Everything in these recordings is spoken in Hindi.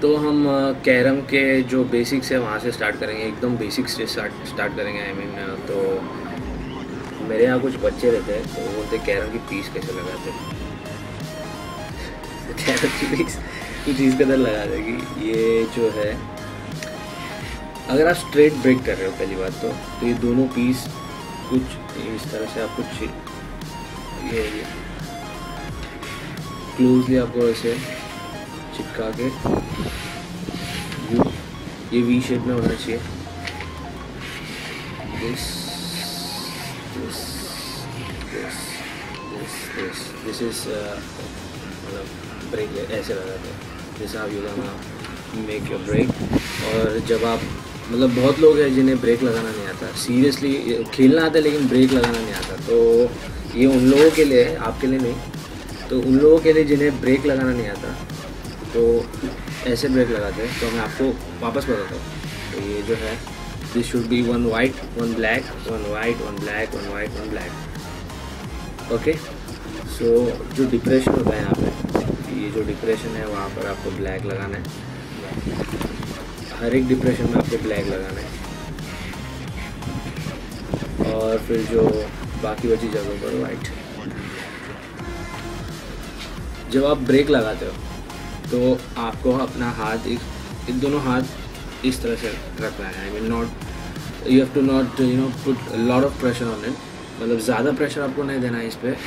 तो हम कैरम के जो बेसिक्स है वहाँ से स्टार्ट करेंगे, एकदम बेसिक्स से स्टार्ट करेंगे। आई मीन तो मेरे यहाँ कुछ बच्चे रहते हैं तो वो बोलते कैरम की पीस कैसे लगाते हैं। कैरम की पीस कुछ इस कदर लगा देगी। ये जो है अगर आप स्ट्रेट ब्रेक कर रहे हो पहली बात तो ये दोनों पीस कुछ इस तरह से आप कुछ ये क्लोजली आपको ऐसे चिपका के ये वी शेप में होना चाहिए। दिस इज मतलब ब्रेक ऐसे लगाते हैं जैसे आप you gonna make your break. और जब आप मतलब बहुत लोग हैं जिन्हें ब्रेक लगाना नहीं आता, सीरियसली खेलना आता है लेकिन ब्रेक लगाना नहीं आता, तो ये उन लोगों के लिए है, आपके लिए नहीं। तो उन लोगों के लिए जिन्हें ब्रेक लगाना नहीं आता तो ऐसे ब्रेक लगाते हैं। तो मैं आपको वापस बताता हूँ। तो ये जो है this should be 1 white 1 black 1 white 1 black 1 white 1 black. Okay, so जो डिप्रेशन होता है यहाँ पे, ये जो डिप्रेशन है वहाँ पर आपको ब्लैक लगाना है। हर एक डिप्रेशन में आपको ब्लैक लगाना है और फिर जो बाकी बची जगहों पर वाइट। जब आप ब्रेक लगाते हो तो आपको अपना हाथ एक दोनों हाथ इस तरह से रखना है। I mean not you have to not put lot of pressure on it, मतलब ज़्यादा प्रेशर आपको नहीं देना है इस पर।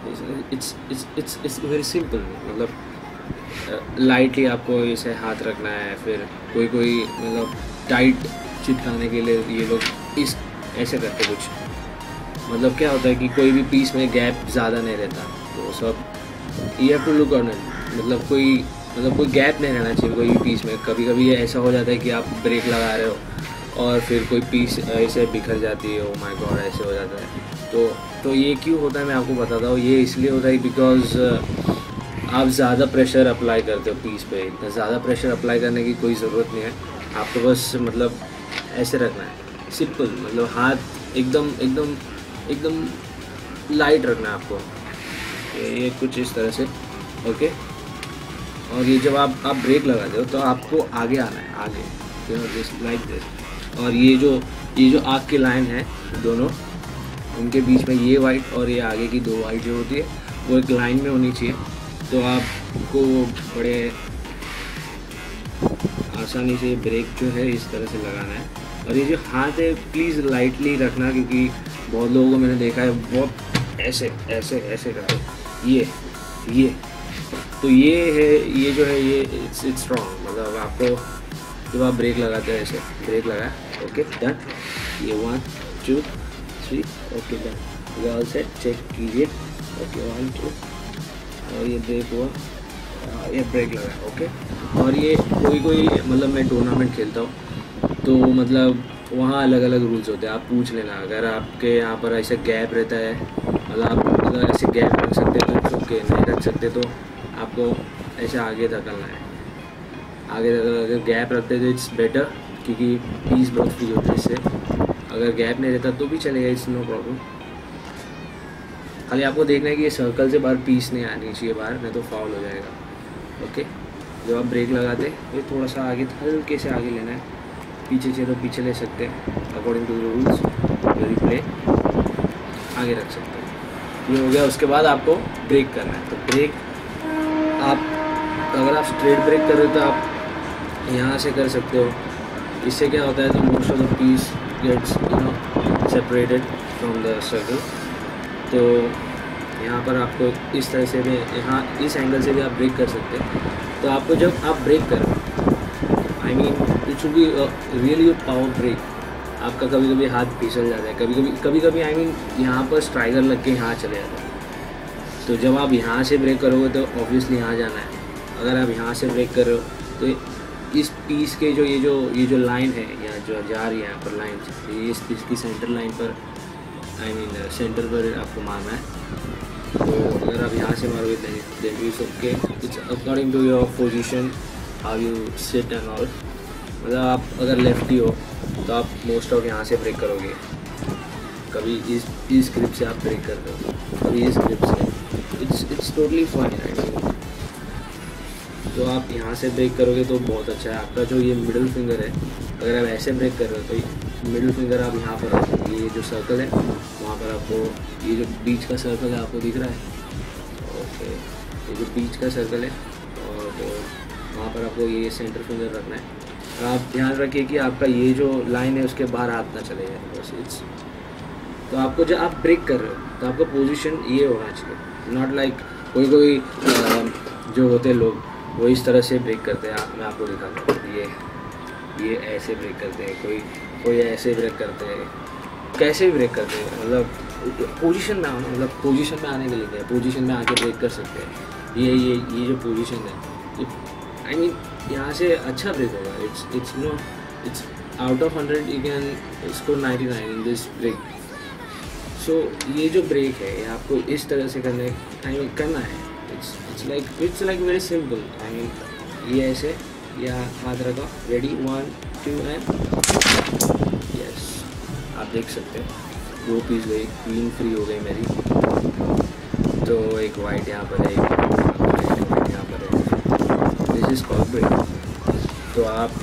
इट्स वेरी सिंपल, मतलब लाइटली आपको इसे हाथ रखना है। फिर कोई मतलब टाइट चिपकाने के लिए ये लोग इस ऐसे करते कुछ, मतलब क्या होता है कि कोई भी पीस में गैप ज़्यादा नहीं रहता, तो सब you have to look on it. मतलब कोई गैप नहीं रहना चाहिए कोई भी पीस में। कभी कभी ऐसा हो जाता है कि आप ब्रेक लगा रहे हो और फिर कोई पीस ऐसे बिखर जाती है, ओ माय गॉड ऐसे हो जाता है। तो ये क्यों होता है मैं आपको बताता हूँ। ये इसलिए होता है बिकॉज आप ज़्यादा प्रेशर अप्लाई करते हो पीस पे। इतना ज़्यादा प्रेशर अप्लाई करने की कोई ज़रूरत नहीं है, आपको बस मतलब ऐसे रखना है, सिंपल। मतलब हाथ एकदम लाइट रखना है आपको, ये कुछ इस तरह से। ओके, और ये जब आप ब्रेक लगाते हो तो आपको आगे आना है, आगे जस्ट लाइक दिस। और ये जो आग की लाइन है दोनों, उनके बीच में ये वाइट और ये आगे की 2 वाइट जो होती है वो एक लाइन में होनी चाहिए। तो आपको बड़े आसानी से ब्रेक जो है इस तरह से लगाना है। और ये जो हाथ है प्लीज़ लाइटली रखना, क्योंकि बहुत लोगों को मैंने देखा है बहुत ऐसे ऐसे ऐसे करते ये तो ये है, ये जो है ये इट्स स्ट्रॉन्ग। मतलब आपको जब आप ब्रेक लगाते हैं ऐसे ब्रेक लगाए, ओके डन। ये 1 2 3 ओके डन, ये ऑल सेट। चेक कीजिए, ओके 1 2 और ये ब्रेक हुआ, ये ब्रेक लगा, ओके। और ये कोई मतलब मैं टूर्नामेंट खेलता हूँ तो मतलब वहाँ अलग अलग रूल्स होते हैं, आप पूछ लेना। अगर आपके यहाँ पर ऐसे गैप रहता है, मतलब आप अगर ऐसे गैप रख सकते तो ओके, नहीं रख सकते तो आपको ऐसे आगे धकेलना है। आगे अगर गैप रखते तो इट्स बेटर, क्योंकि पीस बहुत फ्री होता है इससे। अगर गैप नहीं रहता तो भी चलेगा, इट्स नो प्रॉब्लम। खाली आपको देखना है कि ये सर्कल से बाहर पीस नहीं आनी चाहिए बाहर, नहीं तो फाउल हो जाएगा। ओके, जब आप ब्रेक लगाते ये थोड़ा सा आगे हल्के से आगे लेना है, पीछे चाहिए तो पीछे ले सकते हैं अकॉर्डिंग टू द रूल्स। यदि प्ले आगे रख सकते हैं, ये हो गया। उसके बाद आपको ब्रेक करना है। तो ब्रेक आप अगर आप स्ट्रेट ब्रेक कर रहे हो तो आप यहाँ से कर सकते हो। इससे क्या होता है तो most of the piece gets separated from the circle. तो यहाँ पर आपको इस तरह से भी, यहाँ इस एंगल से भी आप ब्रेक कर सकते हैं। तो आपको जब आप ब्रेक करें, I mean it should be really power break. आपका कभी कभी हाथ फिसल जाता है, कभी कभी आई मीन यहाँ पर स्ट्राइकर लग के यहाँ चले जाता है। तो जब आप यहाँ से ब्रेक करोगे तो ऑब्वियसली यहाँ जाना है। अगर आप यहाँ से ब्रेक कर रहे हो तो इस पीस के ये जो लाइन है यहाँ जो जा रही है यहाँ पर लाइन, ये इस पीस की सेंटर लाइन पर, आई मीन सेंटर पर आपको मारना है। तो अगर आप यहाँ से मारोगे then it's okay, it's according to your position how you sit and all. मतलब आप अगर लेफ्टी हो तो आप मोस्ट ऑफ यहाँ से ब्रेक करोगे, कभी इस ग्रिप से आप ब्रेक करते हो, कभी इस ग्रिप से। It's totally fine. तो आप यहाँ से ब्रेक करोगे तो बहुत अच्छा है। आपका जो ये मिडिल फिंगर है, अगर आप ऐसे ब्रेक कर रहे हो तो मिडिल फिंगर आप यहाँ पर रखो, ये जो सर्कल है वहाँ पर आपको, ये जो बीच का सर्कल है आपको दिख रहा है, ओके, ये जो बीच का सर्कल है और वहाँ पर आपको ये सेंटर फिंगर रखना है। आप ध्यान रखिए कि आपका ये जो लाइन है उसके बाहर हाथ ना चले जाए बस। इट्स तो आपको जब आप ब्रेक कर रहे हो तो आपका पोजीशन ये होना चाहिए, नॉट लाइक कोई जो होते हैं लोग वो इस तरह से ब्रेक करते हैं। मैं आपको दिखाता हूँ, ये ऐसे ब्रेक करते हैं, कोई ऐसे ब्रेक करते हैं, कैसे भी ब्रेक करते हैं, मतलब पोजीशन में आना, मतलब पोजीशन में आने के लिए पोजीशन में आके ब्रेक कर सकते हैं। ये जो पोजीशन है, आई मीन यहाँ से अच्छा ब्रेक होगा। It's out of 100 you can score 99 in this break. So ये जो ब्रेक है ये आपको इस तरह से करना है। It's like very simple. I mean ये ऐसे, या हाथ रखा, रेडी, 1 2 एंड यस। आप देख सकते हैं 2 पीस गई, 3 फ्री हो गई मेरी। तो एक वाइट यहाँ पर है, एक वाइट यहाँ पर है। This is called break. तो आप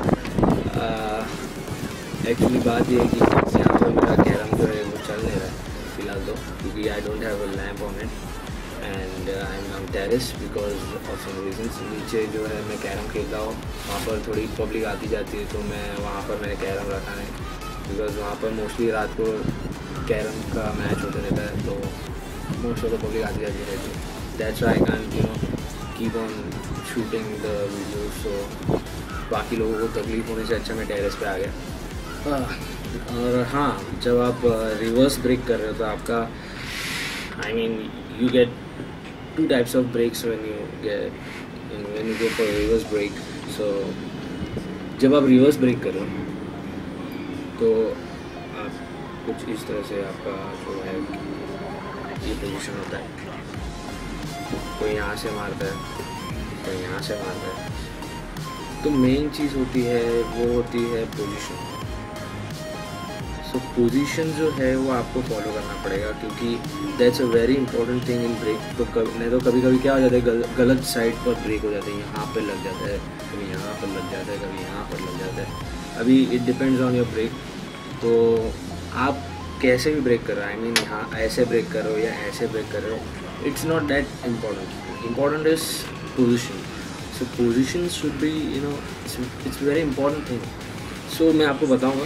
एक्चुअली बात ये है कि यहाँ पर मेरा कैरम जो है वो चल नहीं रहा है फिलहाल तो, क्योंकि I don't have a lamp on it and I am on terrace because of some reasons. नीचे जो है मैं कैरम खेलता हूँ, वहाँ पर थोड़ी पब्लिक आती जाती है, तो मैं वहाँ पर मैंने कैरम रखा है बिकॉज वहाँ पर मोस्टली रात को कैरम का मैच होता रहता है, तो मोस्ट ऑफ द पब्लिक आती जाती रहती है। That's why I can keep on shooting the video. So बाकी लोगों को तकलीफ होने से अच्छा मैं टेरेस पे आ गया। और हाँ, जब आप रिवर्स ब्रेक कर रहे हो तो आपका, I mean you get 2 types of brakes when you go for reverse brake. So जब आप रिवर्स ब्रेक कर रहे हो तो आप कुछ इस तरह से, आपका जो है ये पोजीशन होता है, कोई यहाँ से मारता है, कोई यहाँ से मारता है। तो मेन चीज़ होती है वो होती है पोजीशन। सो पोजीशन जो है वो आपको फॉलो करना पड़ेगा, क्योंकि that's a very important thing in break. तो कभी क्या हो जाता है, गलत साइड पर ब्रेक हो जाता है, यहाँ पे लग जाता है, कभी यहाँ पर लग जाता है, कभी यहाँ पर लग जाता है। अभी it depends on your break. तो आप कैसे भी ब्रेक कर रहे हो, आई मीन यहाँ ऐसे ब्रेक कर रहे हो या ऐसे ब्रेक कर रहे हो, it's not that important is position. So position should be, it's very important thing. So मैं आपको बताऊँगा,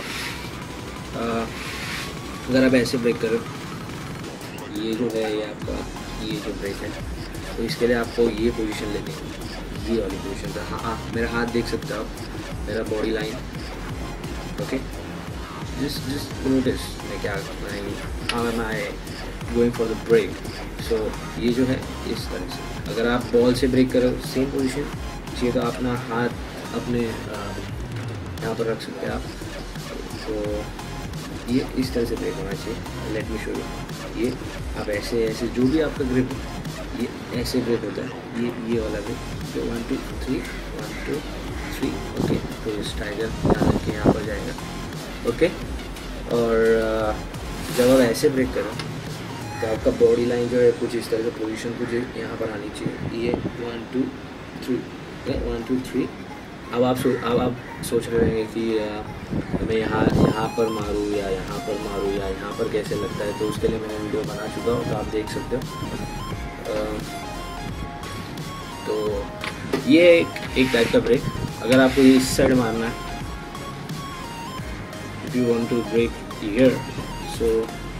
अगर आप ऐसे ब्रेक करो, ये जो है ये आपका ये जो ब्रेक है, तो इसके लिए आपको ये पोजीशन लेनी है, ये वाली पोजीशन पे। हाँ, मेरा हाथ देख सकते हो आप, मेरा बॉडी लाइन, ओके। जिस नोटिस मैं क्या I going for the break. So ये जो है इस तरह से, अगर आप बॉल से ब्रेक करो सेम पोजीशन चाहिए तो अपना हाथ अपने यहाँ पर रख सकते हैं आप। तो ये इस तरह से ब्रेक होना चाहिए। Let me show you. ये आप ऐसे जो भी आपका ग्रिप, ये ऐसे ब्रेक होता है, ये वाला ब्रेक, जो 1 2 3 1 2 3, ओके। तो इस टाइगर यहाँ के यहाँ पर जाएगा, ओके। और जब आप ऐसे ब्रेक करो तो आपका बॉडी लाइन जो है कुछ इस तरह से पोजीशन कुछ यहाँ पर आनी चाहिए। ये 1 2 3, 1 2 3। अब आप सोच रहे होंगे कि मैं यहाँ पर मारूँ या यहाँ पर मारूँ या यहाँ पर कैसे लगता है, तो उसके लिए मैंने वीडियो बना चुका हूँ, तो आप देख सकते हो। तो ये एक टाइप का ब्रेक। अगर आपको इस साइड मारना है, if you want to break here, so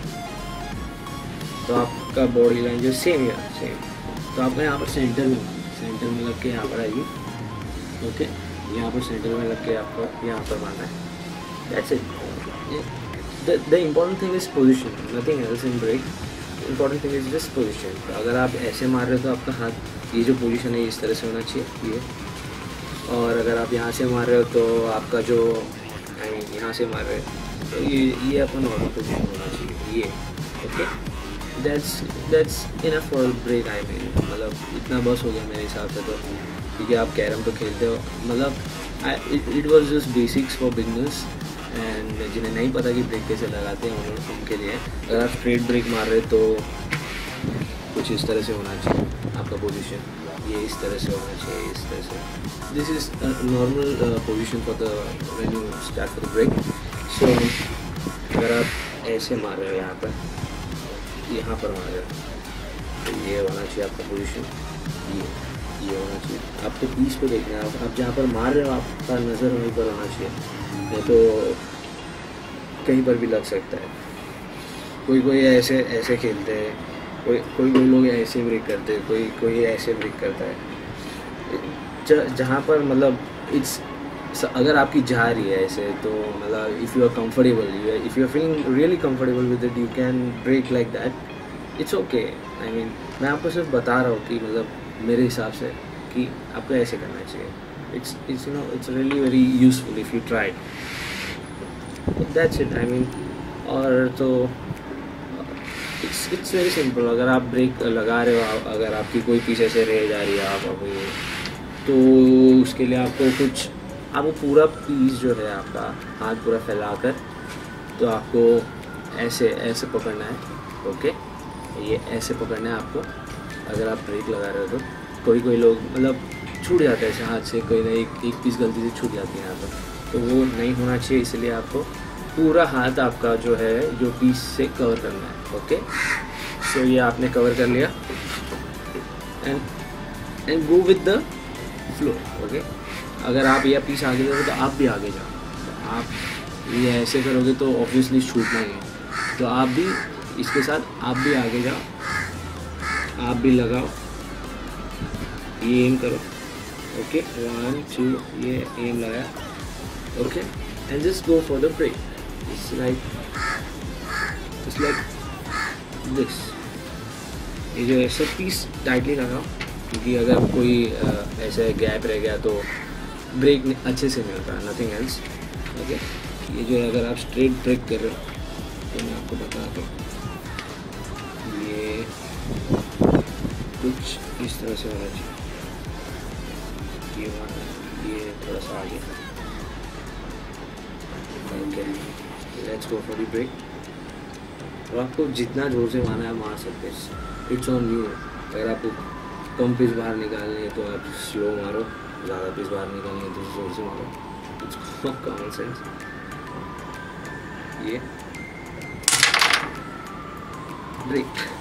तो आपका बॉडी लाइन जो सेम, तो आपको यहाँ पर सेंटर में लग के यहाँ पर आएगी, ओके। यहाँ पर सेंटर में लग के आपको यहाँ पर मारना है। That's it. The important thing is position, nothing else in break. Important thing is just position. तो अगर आप ऐसे मार रहे हो तो आपका हाथ, ये जो पोजीशन है इस तरह से होना चाहिए, ये। और अगर आप यहाँ से मार रहे हो तो आपका जो यहाँ से मार रहे हो तो ये अपना नॉर्मल पोजीशन होना चाहिए, ये, okay. That's enough for break. I mean मतलब इतना बस हो गया मेरे हिसाब से, तो क्योंकि आप कैरम तो खेलते हो, मतलब it was just basics for beginners and जिन्हें नहीं पता कि ब्रेक कैसे लगाते हैं उनके लिए। अगर आप स्ट्रेट ब्रेक मार रहे तो कुछ इस तरह से होना चाहिए। आप आपका पोजीशन, ये इस तरह से होना चाहिए, इस तरह से। This is normal position for the when you start for the break. So अगर आप ऐसे मार रहे हो यहाँ पर मार रहे हो, तो ये होना चाहिए आपका पोजीशन, ये होना चाहिए। आपको पीस पे देखना है, आप जहाँ पर मार रहे हो आपका नज़र वहीं पर होना चाहिए, नहीं तो कहीं पर भी लग सकता है। कोई ऐसे खेलते हैं, कोई लोग ऐसे ब्रेक करते हैं, कोई ऐसे ब्रेक करता है। जहाँ पर मतलब अगर आपकी जा रही है ऐसे, तो मतलब if you are comfortable, if you are feeling really comfortable with it, you can break like that, it's okay. I mean मैं आपको सिर्फ बता रहा हूँ कि मतलब मेरे हिसाब से कि आपको ऐसे करना चाहिए। It's it's really very useful if you try, that's it. I mean और तो इट्स वेरी सिंपल। अगर आप ब्रेक लगा रहे हो, अगर आपकी कोई पीछे से रह जा रही है आप अभी, तो उसके लिए आपको पूरा पीस जो है आपका हाथ पूरा फैलाकर, तो आपको ऐसे पकड़ना है। ओके, ये ऐसे पकड़ना है आपको। अगर आप ब्रेक लगा रहे हो तो कोई लोग मतलब छूट जाता है ऐसे हाथ से, कोई ना एक पीस गलती से छूट जाती है यहाँ पर, तो वो नहीं होना चाहिए। इसलिए आपको पूरा हाथ आपका जो है जो पीस से कवर करना है। ओके, सो ये आपने कवर कर लिया, and go with the flow. Okay, अगर आप यह पीस आगे जाओगे तो आप भी आगे जाओ, तो आप ये ऐसे करोगे तो ऑब्वियसली छूटना ही है। तो आप भी इसके साथ आप भी आगे जाओ, आप भी लगाओ, ये एम करो। ओके, 1 2, ये एम लगाया। Okay, and just go for the break. It's like this. ये जो है सब पीस टाइटली लगाओ, क्योंकि अगर कोई ऐसे गैप रह गया तो ब्रेक अच्छे से नहीं होता, नथिंग एल्स। ओके, ये जो है अगर आप स्ट्रेट ब्रेक कर रहे हो तो मैं आपको बता दूँ, ये कुछ इस तरह से होना चाहिए। ये थोड़ा सा आगे। Okay, let's go for the break. और आपको जितना ज़ोर से मारना है मार सकते हैं, इट्स ऑन यू। अगर आपको कम पीस बाहर निकालनी है तो आप स्लो मारो, ज़्यादा पीस बाहर निकालनी है तो ज़ोर से मारो। It's common sense. ये ब्रेक।